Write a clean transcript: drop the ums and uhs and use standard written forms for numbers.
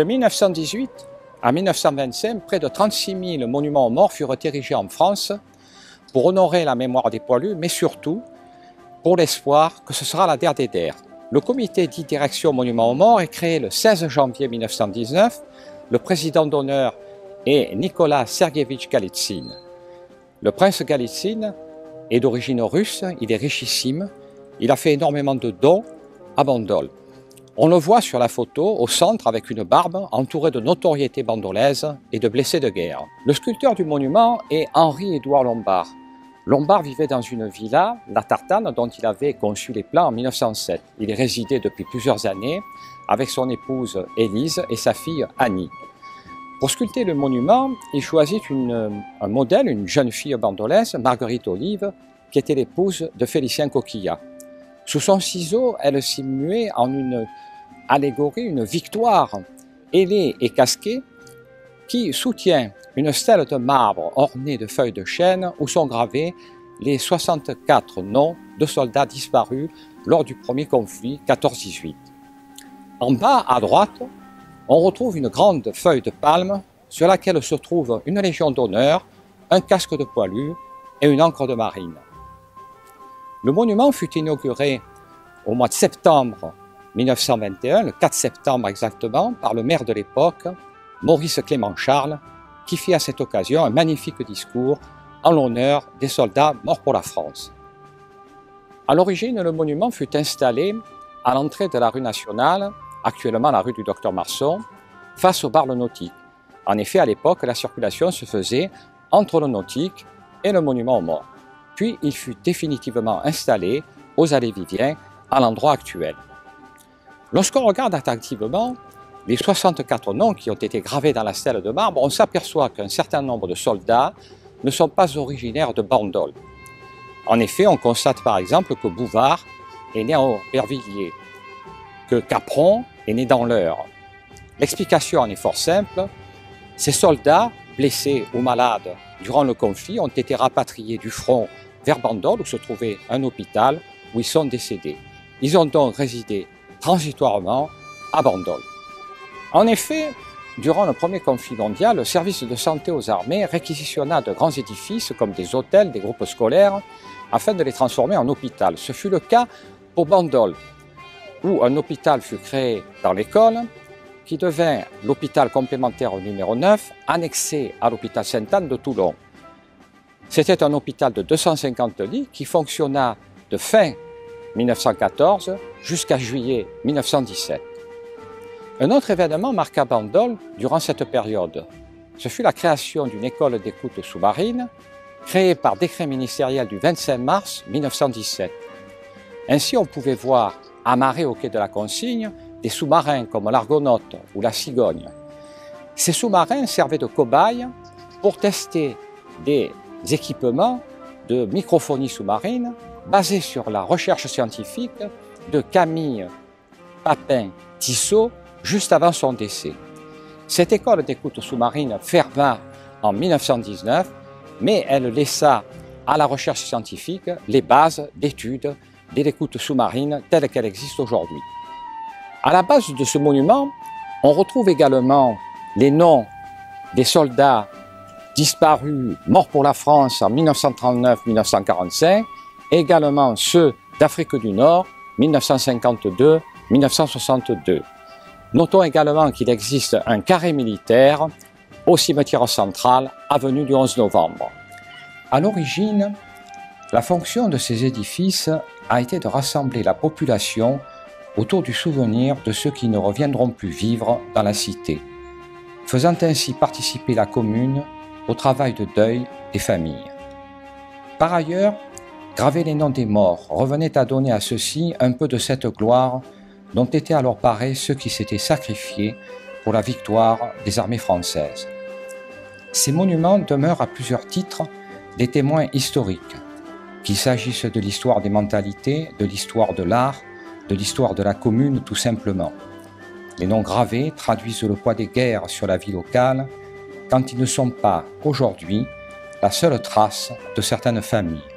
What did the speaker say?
De 1918 à 1925, près de 36 000 monuments aux morts furent érigés en France pour honorer la mémoire des poilus, mais surtout pour l'espoir que ce sera la der des der. Le comité dit Direction Monuments aux Morts est créé le 16 janvier 1919. Le président d'honneur est Nicolas Serguevitch Galitsine. Le prince Galitsine est d'origine russe, il est richissime, il a fait énormément de dons à Bandol. On le voit sur la photo au centre avec une barbe entourée de notoriétés bandolaises et de blessés de guerre. Le sculpteur du monument est Henri-Édouard Lombard. Lombard vivait dans une villa, la Tartane, dont il avait conçu les plans en 1907. Il y résidait depuis plusieurs années avec son épouse Élise et sa fille Annie. Pour sculpter le monument, il choisit un modèle, une jeune fille bandolaise, Marguerite Olive, qui était l'épouse de Félicien Coquillat. Sous son ciseau, elle simuait en une allégorie, une victoire ailée et casquée, qui soutient une stèle de marbre ornée de feuilles de chêne où sont gravés les 64 noms de soldats disparus lors du premier conflit 14-18. En bas, à droite, on retrouve une grande feuille de palme sur laquelle se trouve une légion d'honneur, un casque de poilu et une ancre de marine. Le monument fut inauguré au mois de septembre 1921, le 4 septembre exactement, par le maire de l'époque, Maurice Clément Charles, qui fit à cette occasion un magnifique discours en l'honneur des soldats morts pour la France. À l'origine, le monument fut installé à l'entrée de la rue nationale, actuellement la rue du Docteur Marson, face au bar Le Nautique. En effet, à l'époque, la circulation se faisait entre le Nautique et le monument aux morts. Puis, il fut définitivement installé aux Allées-Viviens, à l'endroit actuel. Lorsqu'on regarde attentivement les 64 noms qui ont été gravés dans la stèle de marbre, on s'aperçoit qu'un certain nombre de soldats ne sont pas originaires de Bandol. En effet, on constate par exemple que Bouvard est né à Aubervilliers, que Capron est né dans l'Eure. L'explication en est fort simple. Ces soldats, blessés ou malades durant le conflit, ont été rapatriés du front vers Bandol, où se trouvait un hôpital, où ils sont décédés. Ils ont donc résidé transitoirement à Bandol. En effet, durant le premier conflit mondial, le service de santé aux armées réquisitionna de grands édifices comme des hôtels, des groupes scolaires, afin de les transformer en hôpital. Ce fut le cas pour Bandol, où un hôpital fut créé dans l'école, qui devint l'hôpital complémentaire numéro 9, annexé à l'hôpital Sainte-Anne de Toulon. C'était un hôpital de 250 lits qui fonctionna de fin 1914 jusqu'à juillet 1917. Un autre événement marqua Bandol durant cette période. Ce fut la création d'une école d'écoute sous-marine, créée par décret ministériel du 25 mars 1917. Ainsi, on pouvait voir amarrés au quai de la Consigne des sous-marins comme l'Argonaute ou la Cigogne. Ces sous-marins servaient de cobayes pour tester des équipements de microphonie sous-marine basés sur la recherche scientifique de Camille Papin-Tissot juste avant son décès. Cette école d'écoute sous-marine ferma en 1919, mais elle laissa à la recherche scientifique les bases d'études de l'écoute sous-marine telle qu'elle existe aujourd'hui. À la base de ce monument, on retrouve également les noms des soldats disparus, morts pour la France en 1939-1945, et également ceux d'Afrique du Nord, 1952-1962. Notons également qu'il existe un carré militaire au cimetière central, avenue du 11 novembre. À l'origine, la fonction de ces édifices a été de rassembler la population autour du souvenir de ceux qui ne reviendront plus vivre dans la cité, faisant ainsi participer la commune au travail de deuil des familles. Par ailleurs, graver les noms des morts revenait à donner à ceux-ci un peu de cette gloire dont étaient alors parés ceux qui s'étaient sacrifiés pour la victoire des armées françaises. Ces monuments demeurent à plusieurs titres des témoins historiques, qu'il s'agisse de l'histoire des mentalités, de l'histoire de l'art, de l'histoire de la commune tout simplement. Les noms gravés traduisent le poids des guerres sur la vie locale, quand ils ne sont pas, aujourd'hui, la seule trace de certaines familles.